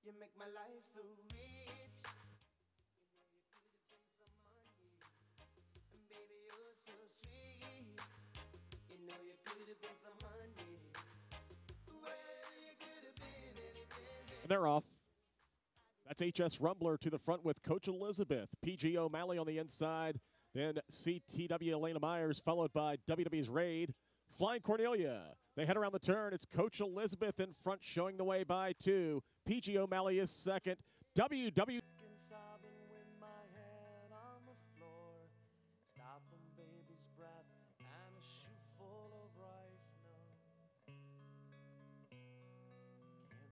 You make my life so rich. And baby, you're so sweet. You know you could have been some money. Well, you could have been anything. And they're off. That's HS Rumbler to the front with Coach Elizabeth. PG O'Malley on the inside. Then CTW Elena Myers, followed by WWE's Raid. Flying Cornelia. They head around the turn. It's Coach Elizabeth in front, showing the way by 2. PG O'Malley is second. WW